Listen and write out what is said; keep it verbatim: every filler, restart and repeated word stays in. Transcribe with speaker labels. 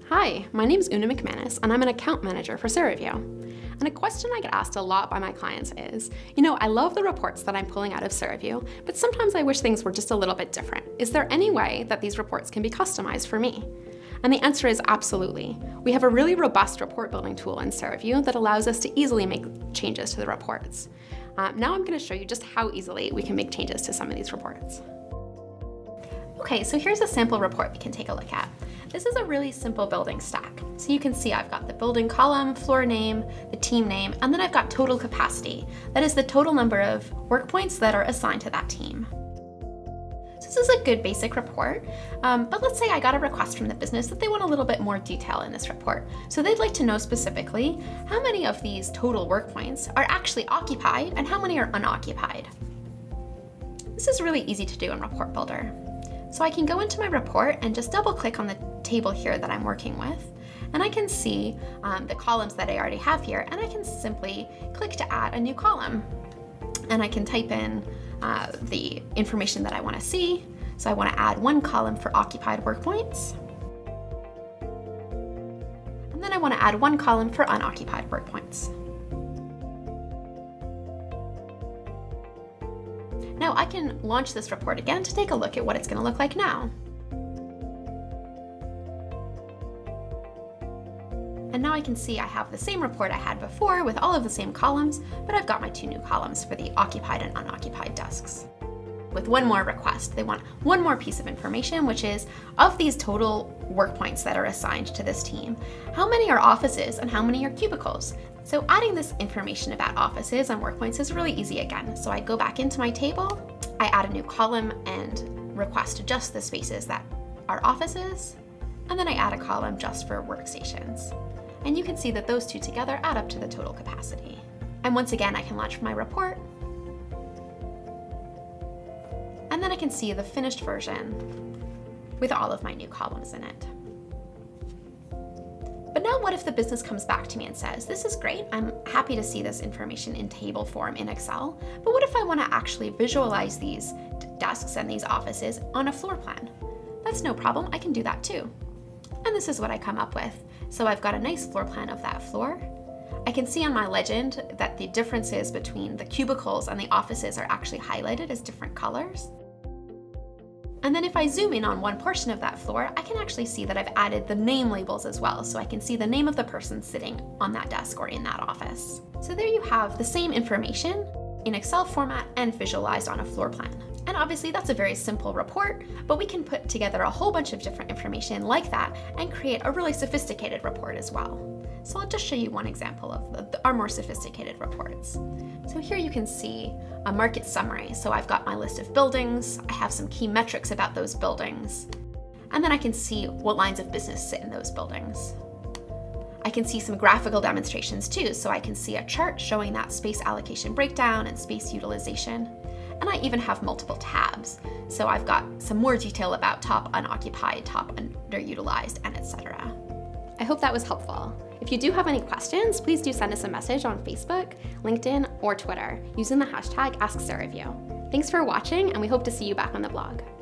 Speaker 1: Hi, my name is Oona McManus, and I'm an account manager for Serraview. And a question I get asked a lot by my clients is, you know, I love the reports that I'm pulling out of Serraview, but sometimes I wish things were just a little bit different. Is there any way that these reports can be customized for me? And the answer is absolutely. We have a really robust report building tool in Serraview that allows us to easily make changes to the reports. Uh, now I'm going to show you just how easily we can make changes to some of these reports. Okay, so here's a sample report we can take a look at. This is a really simple building stack. So you can see I've got the building column, floor name, the team name, and then I've got total capacity. That is the total number of work points that are assigned to that team. So this is a good basic report, um, but let's say I got a request from the business that they want a little bit more detail in this report. So they'd like to know specifically how many of these total work points are actually occupied and how many are unoccupied. This is really easy to do in Report Builder. So I can go into my report and just double click on the table here that I'm working with, and I can see um, the columns that I already have here, and I can simply click to add a new column. And I can type in uh, the information that I want to see. So I want to add one column for occupied work points. And then I want to add one column for unoccupied work points. Now I can launch this report again to take a look at what it's going to look like now. And now I can see I have the same report I had before with all of the same columns, but I've got my two new columns for the occupied and unoccupied desks. With one more request, they want one more piece of information, which is, of these total work points that are assigned to this team, how many are offices and how many are cubicles? So adding this information about offices and work points is really easy again. So I go back into my table, I add a new column and request just the spaces that are offices, and then I add a column just for workstations. And you can see that those two together add up to the total capacity. And once again, I can launch my report, and then I can see the finished version with all of my new columns in it. But now what if the business comes back to me and says, this is great, I'm happy to see this information in table form in Excel, but what if I want to actually visualize these desks and these offices on a floor plan? That's no problem, I can do that too. And this is what I come up with. So I've got a nice floor plan of that floor. I can see on my legend that the differences between the cubicles and the offices are actually highlighted as different colors. And then if I zoom in on one portion of that floor, I can actually see that I've added the name labels as well, so I can see the name of the person sitting on that desk or in that office. So there you have the same information in Excel format and visualized on a floor plan. And obviously that's a very simple report, but we can put together a whole bunch of different information like that and create a really sophisticated report as well. So I'll just show you one example of the, the, our more sophisticated reports. So here you can see a market summary. So I've got my list of buildings, I have some key metrics about those buildings, and then I can see what lines of business sit in those buildings. I can see some graphical demonstrations too, so I can see a chart showing that space allocation breakdown and space utilization. And I even have multiple tabs. So I've got some more detail about top unoccupied, top underutilized, and et cetera. I hope that was helpful. If you do have any questions, please do send us a message on Facebook, LinkedIn, or Twitter using the hashtag AskSerraview. Thanks for watching, and we hope to see you back on the blog.